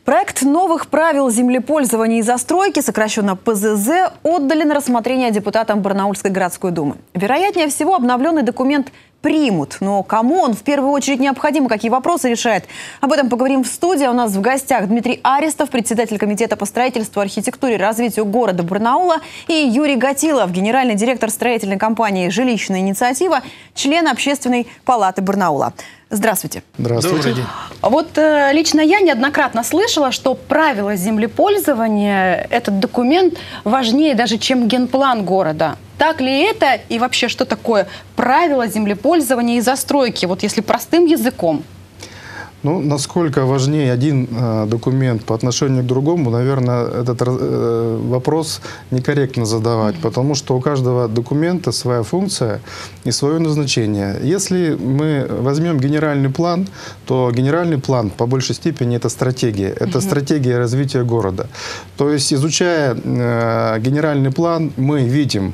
Проект новых правил землепользования и застройки, сокращенно ПЗЗ, отдали на рассмотрение депутатам Барнаульской городской думы. Вероятнее всего, обновленный документ примут. Но кому он в первую очередь необходим и какие вопросы решает? Об этом поговорим в студии. У нас в гостях Дмитрий Аристов, председатель комитета по строительству, архитектуре и развитию города Барнаула, и Юрий Гатилов, генеральный директор строительной компании «Жилищная инициатива», член Общественной палаты Барнаула. Здравствуйте. Здравствуйте. Добрый день. Вот лично я неоднократно слышала, что правила землепользования, этот документ важнее даже, чем генплан города. Так ли это и вообще что такое правила землепользования и застройки, вот если простым языком? Ну, насколько важнее один документ по отношению к другому, наверное, этот вопрос некорректно задавать, потому что у каждого документа своя функция и свое назначение. Если мы возьмем генеральный план, то генеральный план по большей степени это стратегия. Это стратегия развития города. То есть, изучая генеральный план, мы видим,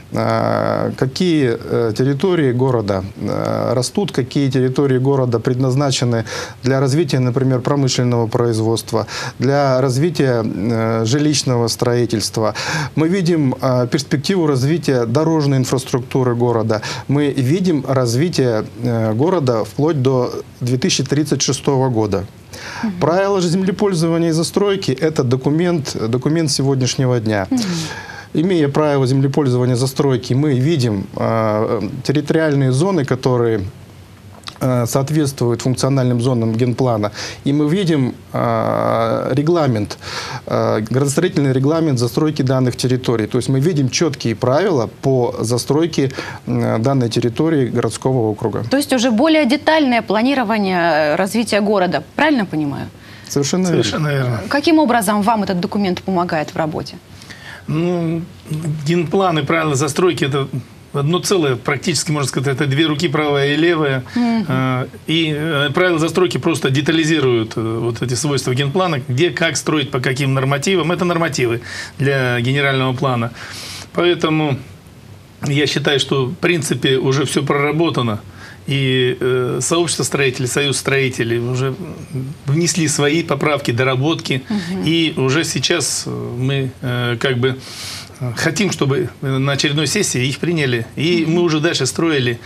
какие территории города растут, какие территории города предназначены для развития, например, промышленного производства, для развития жилищного строительства. Мы видим перспективу развития дорожной инфраструктуры города. Мы видим развитие города вплоть до 2036 года. Правила же землепользования и застройки – это документ сегодняшнего дня. Имея правила землепользования застройки, мы видим территориальные зоны, которые соответствуют функциональным зонам генплана. И мы видим регламент, градостроительный регламент застройки данных территорий. То есть мы видим четкие правила по застройке данной территории городского округа. То есть уже более детальное планирование развития города. Правильно понимаю? Совершенно верно. Каким образом вам этот документ помогает в работе? Ну, генплан и правила застройки – это одно целое, практически, можно сказать, это две руки, правая и левая. И правила застройки просто детализируют вот эти свойства генплана, где, как строить, по каким нормативам. Это нормативы для генерального плана. Поэтому я считаю, что, в принципе, уже все проработано. И сообщество строителей, союз строителей уже внесли свои поправки, доработки. И уже сейчас мы как бы хотим, чтобы на очередной сессии их приняли. И мы уже дальше строили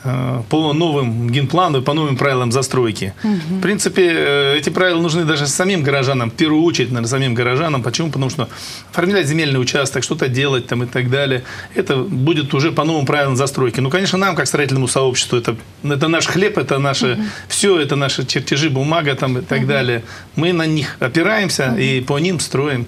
по новым генплану, по новым правилам застройки. В принципе, эти правила нужны даже самим горожанам, в первую очередь, наверное, самим горожанам. Почему? Потому что оформлять земельный участок, что-то делать там и так далее, это будет уже по новым правилам застройки. Ну, конечно, нам, как строительному сообществу, это наш хлеб, это наше все, это наши чертежи, бумага там и так далее. Мы на них опираемся и по ним строим.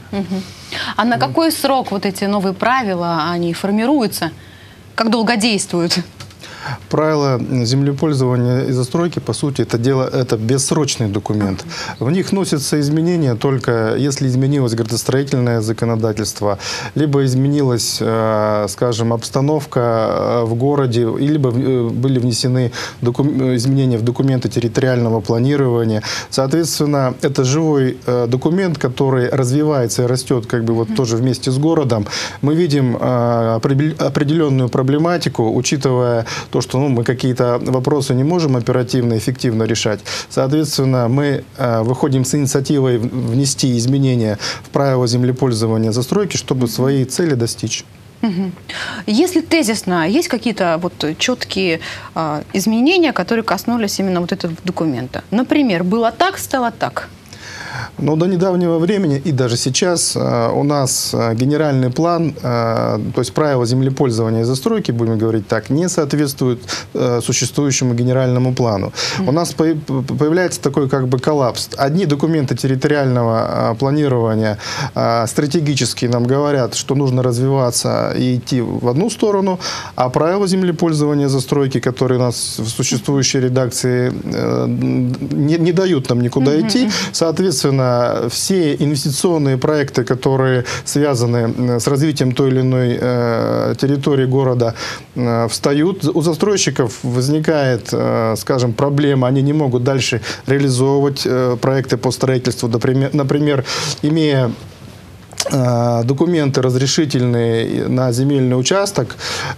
А на какой срок вот эти новые правила, они формируются? Как долго действуют? Правила землепользования и застройки, по сути, это бессрочный документ. В них вносятся изменения только если изменилось градостроительное законодательство, либо изменилась, скажем, обстановка в городе, либо были внесены изменения в документы территориального планирования. Соответственно, это живой документ, который развивается и растет как бы вот тоже вместе с городом. Мы видим определенную проблематику, учитывая то, что мы какие-то вопросы не можем оперативно, эффективно решать. Соответственно, мы выходим с инициативой внести изменения в правила землепользования застройки, чтобы свои цели достичь. Если тезисно, есть какие-то вот четкие изменения, которые коснулись именно вот этого документа? Например, было так, стало так. Но до недавнего времени и даже сейчас у нас генеральный план, то есть правила землепользования и застройки, будем говорить так, не соответствуют существующему генеральному плану. У нас появляется такой как бы коллапс. Одни документы территориального планирования стратегически нам говорят, что нужно развиваться и идти в одну сторону, а правила землепользования и застройки, которые у нас в существующей редакции не дают нам никуда идти, соответственно, все инвестиционные проекты, которые связаны с развитием той или иной территории города, встают. У застройщиков возникает, скажем, проблема, они не могут дальше реализовывать проекты по строительству. Например, имея документы разрешительные на земельный участок,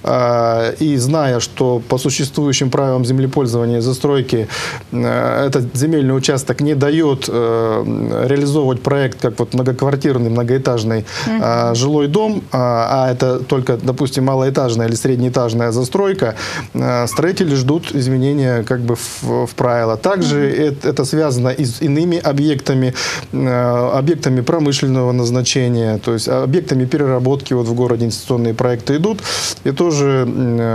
и зная, что по существующим правилам землепользования и застройки этот земельный участок не дает реализовывать проект как вот многоквартирный, многоэтажный жилой дом, а это только, допустим, малоэтажная или среднеэтажная застройка, строители ждут изменения как бы в правила. Также это связано и с иными объектами промышленного назначения, то есть объектами переработки. Вот в городе инвестиционные проекты идут, и тоже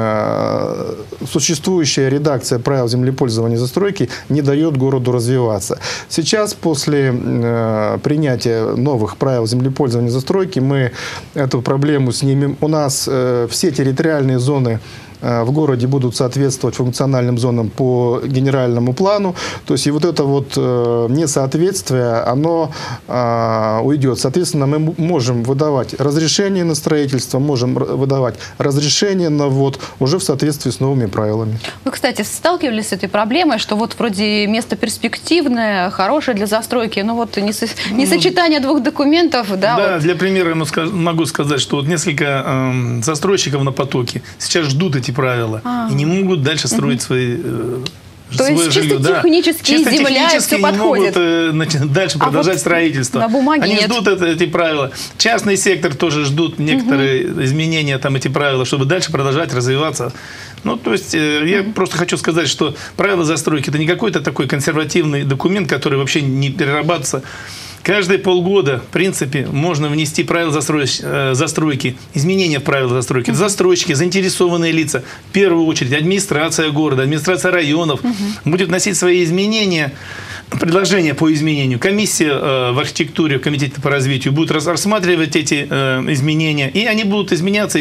существующая редакция правил землепользования и застройки не дает городу развиваться. Сейчас, после принятия новых правил землепользования и застройки, мы эту проблему снимем. У нас все территориальные зоны в городе будут соответствовать функциональным зонам по генеральному плану. То есть и вот это вот несоответствие, оно уйдет. Соответственно, мы можем выдавать разрешение на строительство, можем выдавать разрешение на ввод уже в соответствии с новыми правилами. Вы, кстати, сталкивались с этой проблемой, что вот вроде место перспективное, хорошее для застройки, но вот несочетание двух документов. Да, вот. Для примера могу сказать, что вот несколько застройщиков на потоке сейчас ждут эти правила и не могут дальше строить свои То есть чисто технически земля, все подходит. Не могут дальше продолжать строительство. На бумаге Они нет. ждут эти правила. Частный сектор тоже ждут некоторые изменения, там, эти правила, чтобы дальше продолжать развиваться. Ну, то есть, я просто хочу сказать, что правила застройки – это не какой-то такой консервативный документ, который вообще не перерабатывается. Каждые полгода, в принципе, можно внести правила застройки, изменения в правила застройки. Застройщики, заинтересованные лица, в первую очередь администрация города, администрация районов будет вносить свои изменения, предложения по изменению. Комиссия в архитектуре, в комитете по развитию будет рассматривать эти изменения, и они будут изменяться.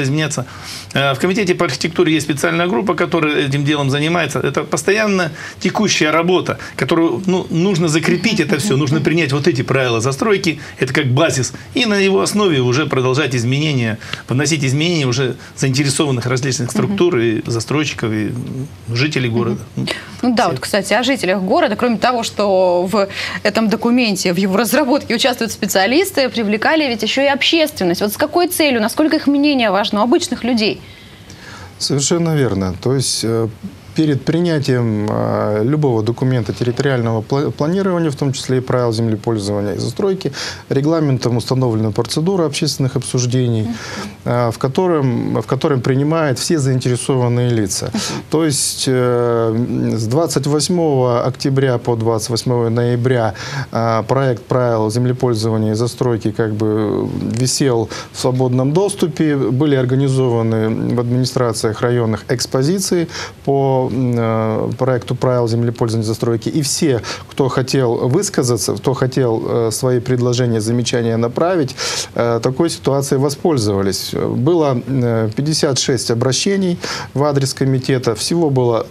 В комитете по архитектуре есть специальная группа, которая этим делом занимается. Это постоянно текущая работа, которую нужно закрепить это все, нужно принять вот эти правила застройки, это как базис, и на его основе уже продолжать изменения, вносить изменения уже заинтересованных различных структур и застройщиков, и жителей города. Ну да, вот, кстати, о жителях города, кроме того, что в этом документе, в его разработке участвуют специалисты, привлекали ведь еще и общественность. Вот с какой целью, насколько их мнение важно у обычных людей? Совершенно верно. То есть перед принятием любого документа территориального планирования, в том числе и правил землепользования и застройки, регламентом установлена процедура общественных обсуждений, в котором принимают все заинтересованные лица. То есть с 28 октября по 28 ноября проект правил землепользования и застройки как бы висел в свободном доступе, были организованы в администрациях районных экспозиции по проекту правил землепользования и застройки, и все, кто хотел высказаться, кто хотел свои предложения, замечания направить, такой ситуацией воспользовались. Было 56 обращений в адрес комитета, всего было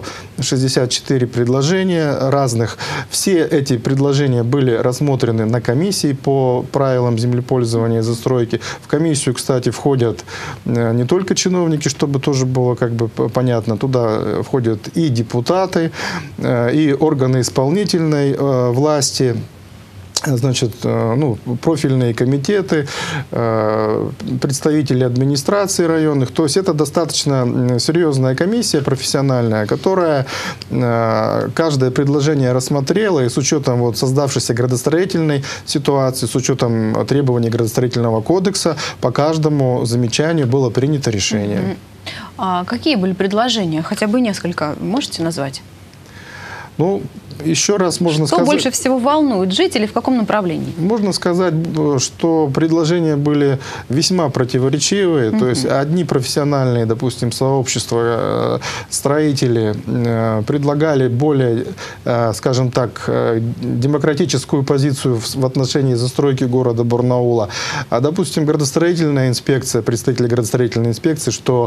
164 предложения разных. Все эти предложения были рассмотрены на комиссии по правилам землепользования и застройки. В комиссию, кстати, входят не только чиновники, чтобы тоже было как бы понятно, туда входят и депутаты, и органы исполнительной власти, значит, профильные комитеты, представители администрации районных. То есть это достаточно серьезная комиссия профессиональная, которая каждое предложение рассмотрела, и с учетом вот создавшейся градостроительной ситуации, с учетом требований градостроительного кодекса, по каждому замечанию было принято решение. А какие были предложения? Хотя бы несколько можете назвать? Ну, еще раз можно сказать... Что больше всего волнует жителей, в каком направлении? Можно сказать, что предложения были весьма противоречивые. То есть одни профессиональные, допустим, сообщества, строители предлагали более, скажем так, демократическую позицию в отношении застройки города Барнаула. А, допустим, градостроительная инспекция, представители градостроительной инспекции, что,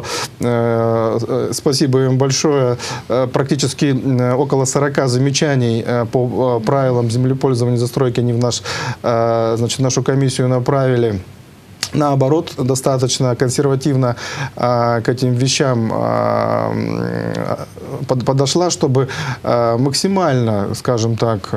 спасибо им большое, практически около 40 замечаний по правилам землепользования и застройки они в нашу комиссию направили. наоборот, достаточно консервативно к этим вещам подошла, чтобы максимально, скажем так,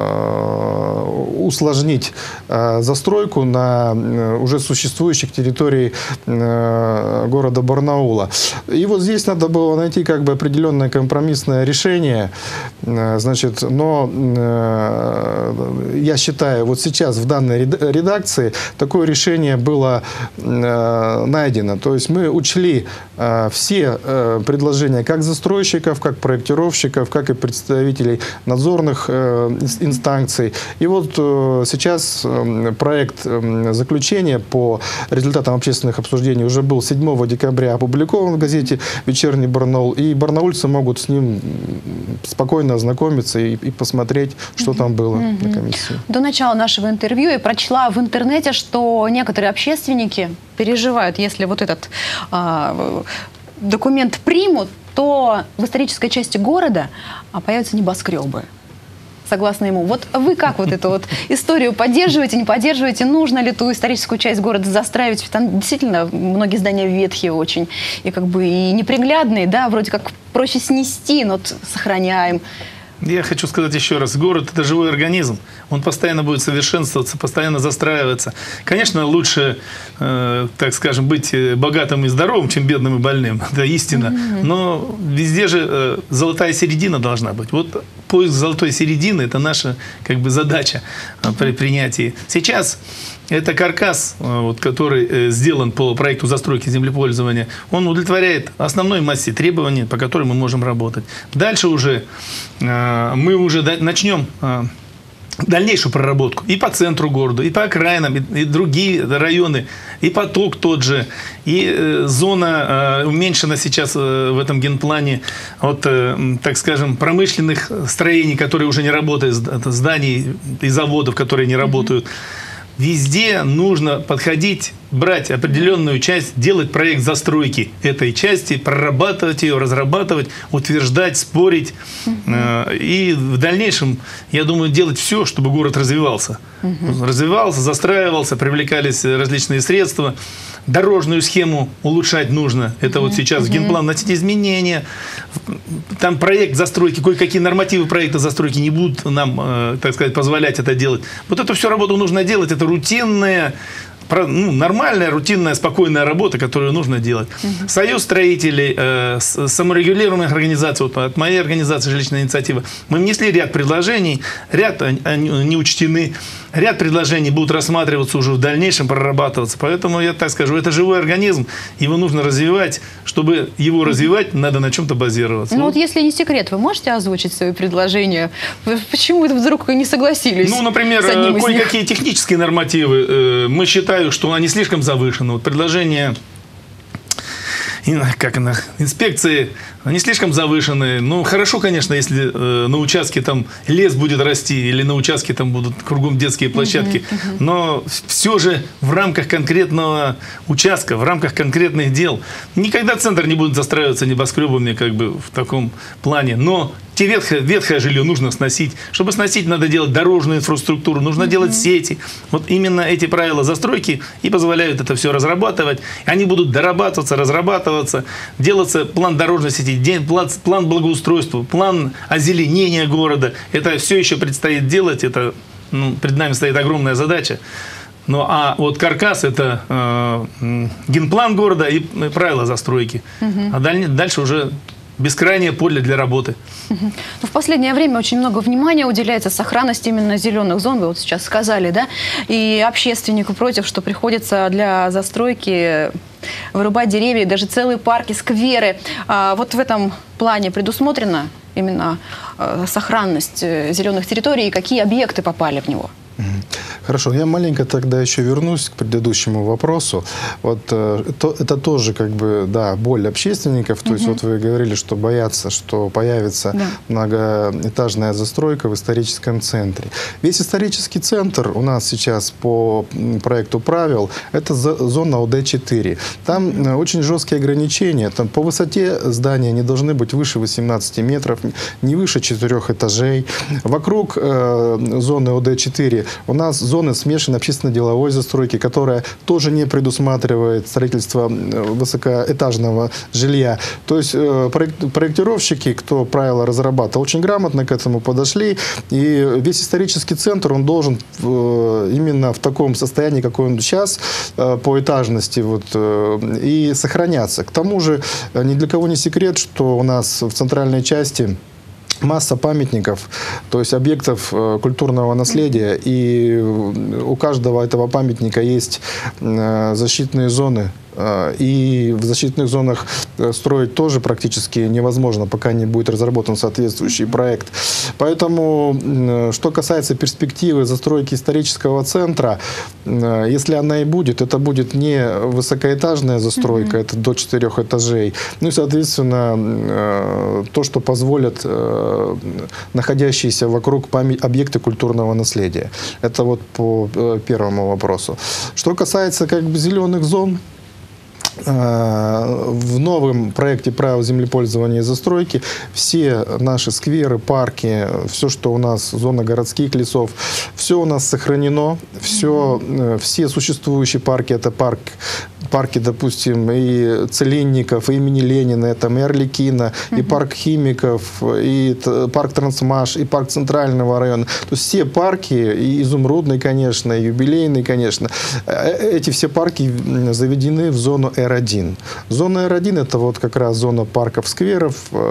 усложнить застройку на уже существующих территориях города Барнаула. И вот здесь надо было найти как бы определенное компромиссное решение. Значит, но я считаю, вот сейчас в данной редакции такое решение было найдено. То есть мы учли все предложения как застройщиков, как проектировщиков, как и представителей надзорных инстанций. И вот сейчас проект заключения по результатам общественных обсуждений уже был 7 декабря опубликован в газете «Вечерний Барнаул», и барнаульцы могут с ним спокойно ознакомиться и посмотреть, что там было на комиссии. До начала нашего интервью я прочла в интернете, что некоторые общественники переживают, если вот этот документ примут, то в исторической части города появятся небоскребы. Согласно ему. Вот вы как вот эту вот историю поддерживаете, не поддерживаете? Нужно ли ту историческую часть города застраивать? Там действительно многие здания ветхие очень и как бы и неприглядные, да, вроде как проще снести, но сохраняем. Я хочу сказать еще раз, город – это живой организм, он постоянно будет совершенствоваться, постоянно застраиваться. Конечно, лучше, так скажем, быть богатым и здоровым, чем бедным и больным, это истина, но везде же золотая середина должна быть. Вот поиск золотой середины – это наша как бы задача при принятии. Сейчас это каркас, вот, который сделан по проекту застройки землепользования, он удовлетворяет основной массе требований, по которым мы можем работать. Дальше уже мы уже начнем дальнейшую проработку и по центру города, и по окраинам, и другие районы, и поток тот же, и зона уменьшена сейчас в этом генплане от, так скажем, промышленных строений, которые уже не работают, зданий и заводов, которые не работают. Везде нужно подходить, брать определенную часть, делать проект застройки этой части, прорабатывать ее, разрабатывать, утверждать, спорить. И в дальнейшем, я думаю, делать все, чтобы город развивался. Развивался, застраивался, привлекались различные средства. Дорожную схему улучшать нужно. Это вот сейчас в генплан вносить изменения. Там проект застройки, кое-какие нормативы проекта застройки не будут нам, так сказать, позволять это делать. Вот эту всю работу нужно делать. Это рутинная, нормальная, рутинная, спокойная работа, которую нужно делать. Союз строителей, саморегулируемых организаций, вот от моей организации «Жилищная инициатива», мы внесли ряд предложений, ряд не учтены, ряд предложений будут рассматриваться уже в дальнейшем, прорабатываться. Поэтому я так скажу, это живой организм, его нужно развивать. Чтобы его развивать, надо на чем-то базироваться. Ну вот если не секрет, вы можете озвучить свои предложения? Почему вы вдруг не согласились? Ну, например, кое-какие технические нормативы. Мы считаем, что они слишком завышены. Вот предложение инспекции, они слишком завышены. Ну, хорошо, конечно, если на участке там лес будет расти, или на участке там будут кругом детские площадки, но все же в рамках конкретного участка, в рамках конкретных дел. Никогда центр не будет застраиваться небоскребами как бы в таком плане, но те ветхое жилье нужно сносить. Чтобы сносить, надо делать дорожную инфраструктуру, нужно делать сети. Вот именно эти правила застройки и позволяют это все разрабатывать. Они будут дорабатываться, разрабатываться, делаться план дорожной сети, план благоустройства, план озеленения города. Это все еще предстоит делать, это, перед нами стоит огромная задача. Ну, а вот каркас – это генплан города и правила застройки. А дальше уже бескрайнее поле для работы. В последнее время очень много внимания уделяется сохранности именно зеленых зон, вы вот сейчас сказали, да? И общественнику против, что приходится для застройки вырубать деревья, даже целые парки, скверы. Вот в этом плане предусмотрена именно сохранность зеленых территорий и какие объекты попали в него? Хорошо, я маленько тогда еще вернусь к предыдущему вопросу. Вот это тоже как бы, да, боль общественников. То есть вот вы говорили, что боятся, что появится многоэтажная застройка в историческом центре. Весь исторический центр у нас сейчас по проекту правил – это зона ОД-4. Там очень жесткие ограничения. Там по высоте здания не должны быть выше 18 метров, не выше 4 этажей. Вокруг зоны ОД-4 у нас зоны смешанной общественно-деловой застройки, которая тоже не предусматривает строительство высокоэтажного жилья. То есть проектировщики, кто правила разрабатывал, очень грамотно к этому подошли. И весь исторический центр, он должен именно в таком состоянии, какой он сейчас, по этажности, вот, и сохраняться. К тому же, ни для кого не секрет, что у нас в центральной части масса памятников, то есть объектов культурного наследия, и у каждого этого памятника есть защитные зоны. И в защитных зонах строить тоже практически невозможно, пока не будет разработан соответствующий проект. Поэтому, что касается перспективы застройки исторического центра, если она и будет, это будет не высокоэтажная застройка, это до 4 этажей. Ну и, соответственно, то, что позволят находящиеся вокруг объекты культурного наследия. Это вот по первому вопросу. Что касается как бы зеленых зон, в новом проекте правил землепользования и застройки все наши скверы, парки, все, что у нас, зона городских лесов, все у нас сохранено, все существующие парки, это парки, допустим, и Целинников, и имени Ленина, там, и Арлекино, и парк химиков, и парк Трансмаш, и парк Центрального района. То есть все парки, и Изумрудный, конечно, и Юбилейный, конечно, эти все парки заведены в зону Р1. Зона Р1 это вот как раз зона парков, скверов,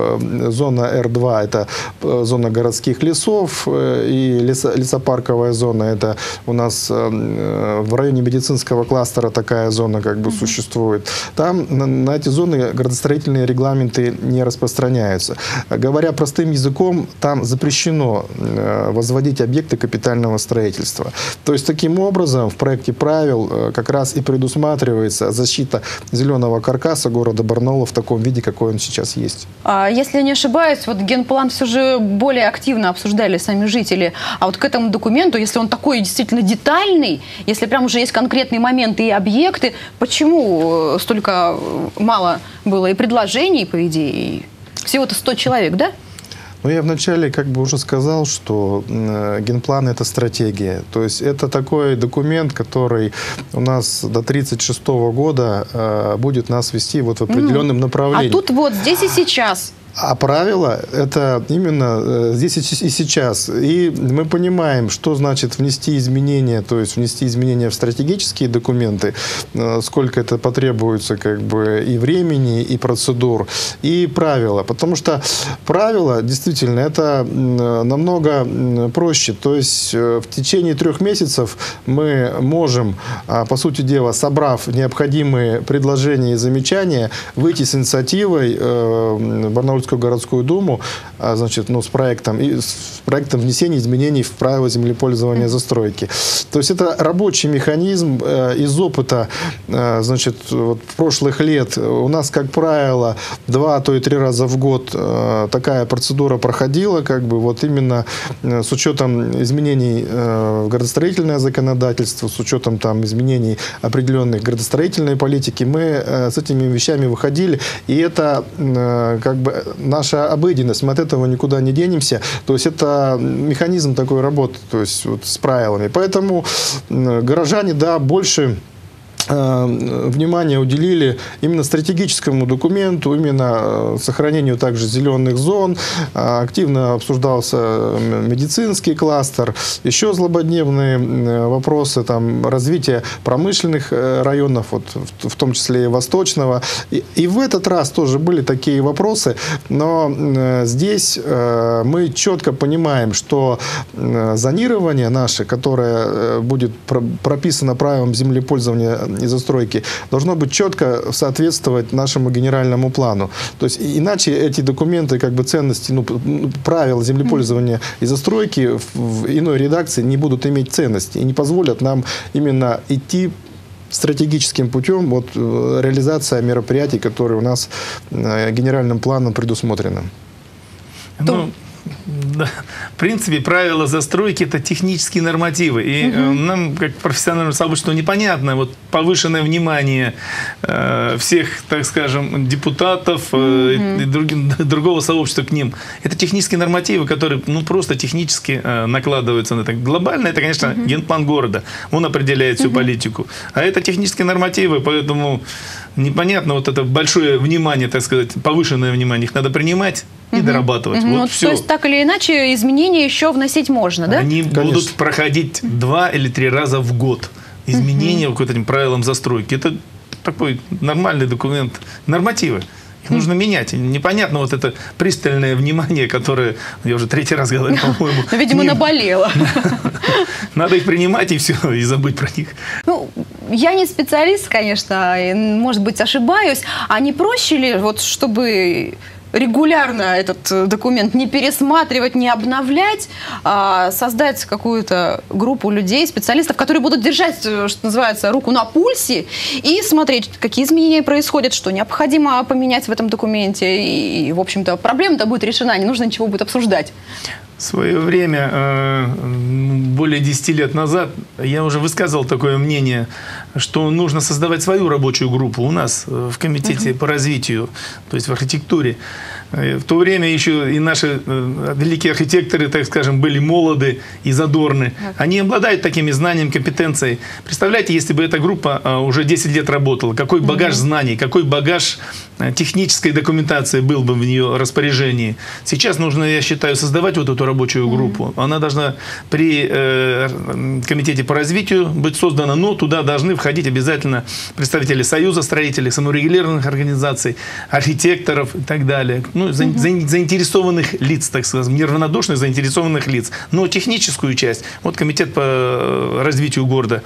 зона Р2 это зона городских лесов, и лесопарковая зона это у нас в районе медицинского кластера такая зона как бы существует. Там на эти зоны градостроительные регламенты не распространяются. Говоря простым языком, там запрещено возводить объекты капитального строительства. То есть таким образом в проекте правил как раз и предусматривается защита зеленого каркаса города Барнаула в таком виде, какой он сейчас есть. Если я не ошибаюсь, вот генплан все же более активно обсуждали сами жители. А вот к этому документу, если он такой действительно детальный, если прям уже есть конкретные моменты и объекты, почему столько мало было и предложений, по идее? Всего-то 100 человек, да? Ну, я вначале как бы уже сказал, что генплан – это стратегия. То есть это такой документ, который у нас до 1936 года будет нас вести вот в определенном направлении. А тут вот здесь и сейчас. А правила – это именно здесь и сейчас. И мы понимаем, что значит внести изменения, то есть внести изменения в стратегические документы, сколько это потребуется как бы и времени, и процедур, и правила. Потому что правила, действительно, это намного проще. То есть в течение 3 месяцев мы можем, по сути дела, собрав необходимые предложения и замечания, выйти с инициативой Барнаульскую городскую думу, значит, ну, с проектом внесения изменений в правила землепользования застройки. То есть это рабочий механизм из опыта, значит, вот, прошлых лет. У нас, как правило, 2, а то и 3 раза в год такая процедура проходила, как бы вот именно с учетом изменений в градостроительное законодательство, с учетом там изменений определенной градостроительной политики, мы с этими вещами выходили, и это как бы наша обыденность, мы от этого никуда не денемся. То есть это механизм такой работы, то есть вот с правилами. Поэтому горожане, да, больше внимание уделили именно стратегическому документу, именно сохранению также зеленых зон. Активно обсуждался медицинский кластер, еще злободневные вопросы там, развития промышленных районов, вот, в том числе и восточного. И в этот раз тоже были такие вопросы, но здесь мы четко понимаем, что зонирование наше, которое будет прописано правилам землепользования и застройки, должно быть четко соответствовать нашему генеральному плану. То есть иначе эти документы, как бы ценности, ну, правила землепользования и застройки в иной редакции не будут иметь ценности и не позволят нам именно идти стратегическим путем вот, реализация мероприятий, которые у нас генеральным планом предусмотрены. Ну, Да. В принципе, правила застройки – это технические нормативы. И нам, как профессиональному сообществу, непонятно вот повышенное внимание всех, так скажем, депутатов и другого сообщества к ним. Это технические нормативы, которые просто технически накладываются на это. Глобально это, конечно, генплан города. Он определяет всю политику. А это технические нормативы, поэтому непонятно вот это большое внимание, так сказать, повышенное внимание. Их надо принимать и дорабатывать. Вот все. То есть так или иначе изменения еще вносить можно, да? Они будут проходить 2 или 3 раза в год. Изменения по этим правилам застройки. Это такой нормальный документ. Нормативы. Их нужно менять. Непонятно вот это пристальное внимание, которое, я уже 3-й раз говорю, по-моему. Видимо, наболело. Надо их принимать и все, и забыть про них. Ну, я не специалист, конечно, может быть, ошибаюсь. А не проще ли, вот, чтобы регулярно этот документ не пересматривать, не обновлять, а создать какую-то группу людей, специалистов, которые будут держать, что называется, руку на пульсе и смотреть, какие изменения происходят, что необходимо поменять в этом документе. И в общем-то, проблема-то будет решена, не нужно ничего будет обсуждать. В свое время, более 10 лет назад, я уже высказывал такое мнение, что нужно создавать свою рабочую группу у нас в комитете по развитию, то есть в архитектуре. В то время еще и наши великие архитекторы, так скажем, были молоды и задорны. Они обладают такими знаниями, компетенцией. Представляете, если бы эта группа уже 10 лет работала, какой багаж знаний, какой багаж технической документации был бы в ее распоряжении. Сейчас нужно, я считаю, создавать вот эту рабочую группу. Она должна при комитете по развитию быть создана, но туда должны входить обязательно представители союза строителей, саморегулированных организаций, архитекторов и так далее. Ну, заинтересованных лиц, так сказать, неравнодушных заинтересованных лиц. Но техническую часть, вот комитет по развитию города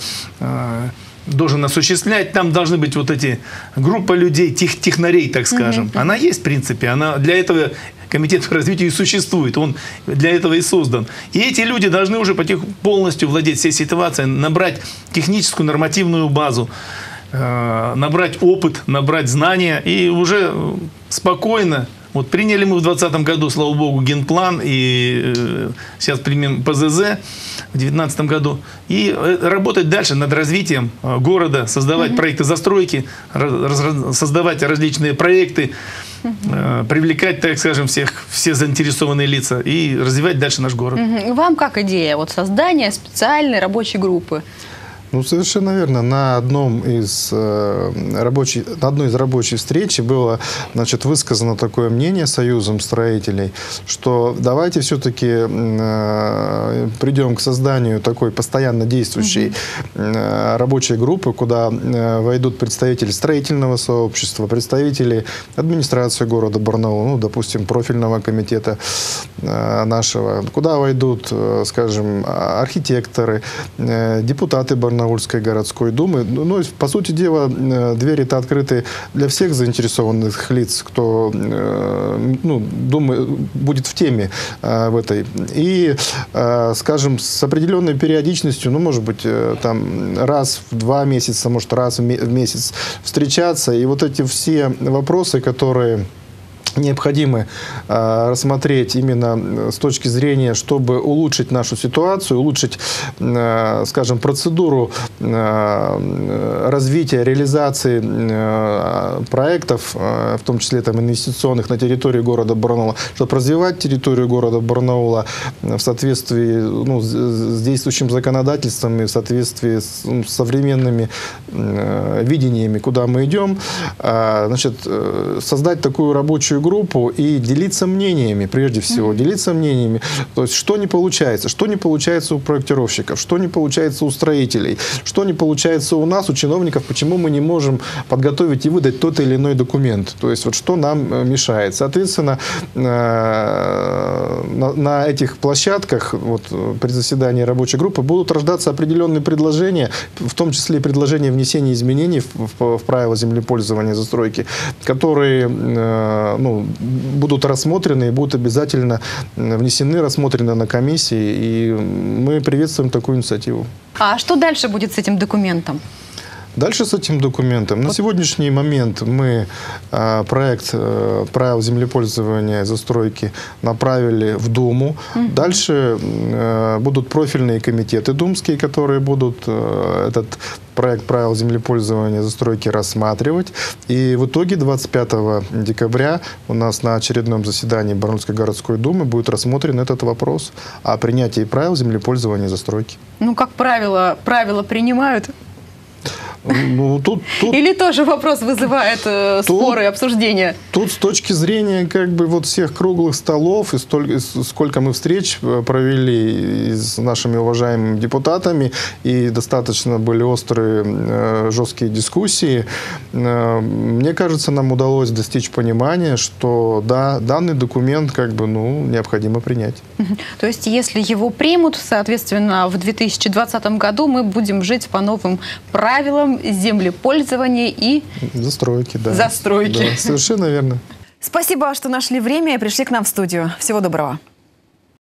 должен осуществлять, там должны быть вот эти группа людей, технарей, так скажем. Она есть, в принципе, она для этого комитет по развитию и существует, он для этого и создан. И эти люди должны уже полностью владеть всей ситуацией, набрать техническую нормативную базу, набрать опыт, набрать знания и уже спокойно. Вот приняли мы в 2020 году, слава богу, генплан, и сейчас примем ПЗЗ в 2019 году. И работать дальше над развитием города, создавать проекты застройки, создавать различные проекты, привлекать, так скажем, все заинтересованные лица и развивать дальше наш город. Вам как идея вот создания специальной рабочей группы? Ну, совершенно верно. На одной из рабочих встреч было, значит, высказано такое мнение Союзом строителей, что давайте все-таки придем к созданию такой постоянно действующей рабочей группы, куда войдут представители строительного сообщества, представители администрации города Барнаула, ну, допустим, профильного комитета нашего, куда войдут, скажем, архитекторы, депутаты Барнаульской городской думы. Ну, по сути дела, двери-то открыты для всех заинтересованных лиц, кто будет в теме в этой. И, скажем, с определенной периодичностью, ну, может быть, там раз в 2 месяца, может, раз в месяц встречаться. И вот эти все вопросы, которые необходимо рассмотреть именно с точки зрения, чтобы улучшить нашу ситуацию, улучшить, скажем, процедуру развития, реализации проектов, в том числе там, инвестиционных на территории города Барнаула, чтобы развивать территорию города Барнаула в соответствии с действующим законодательством и в соответствии с современными видениями, куда мы идем, значит, создать такую рабочую группу и делиться мнениями, прежде всего, делиться мнениями. То есть, что не получается у проектировщиков, что не получается у строителей, что не получается у нас, у чиновников, почему мы не можем подготовить и выдать тот или иной документ. То есть, вот что нам мешает. Соответственно, на этих площадках, вот, при заседании рабочей группы будут рождаться определенные предложения, в том числе и предложения внесения изменений в правила землепользования и застройки, которые будут рассмотрены и будут обязательно внесены, рассмотрены на комиссии. И мы приветствуем такую инициативу. А что дальше будет с этим документом? Дальше с этим документом. На сегодняшний момент мы проект правил землепользования и застройки направили в Думу. Дальше будут профильные комитеты думские, которые будут этот проект правил землепользования и застройки рассматривать. И в итоге 25 декабря у нас на очередном заседании Барнаульской городской думы будет рассмотрен этот вопрос о принятии правил землепользования и застройки. Ну, как правило, правила принимают? Ну, тут Или тоже вопрос вызывает споры и обсуждения? Тут с точки зрения как бы вот всех круглых столов и сколько мы встреч провели с нашими уважаемыми депутатами, и достаточно были острые, жесткие дискуссии, мне кажется, нам удалось достичь понимания, что да, данный документ как бы, ну, необходимо принять. То есть, если его примут, соответственно, в 2020 году мы будем жить по новым правилам землепользования и застройки. Да. Застройки. Да, совершенно верно. Спасибо, что нашли время и пришли к нам в студию. Всего доброго.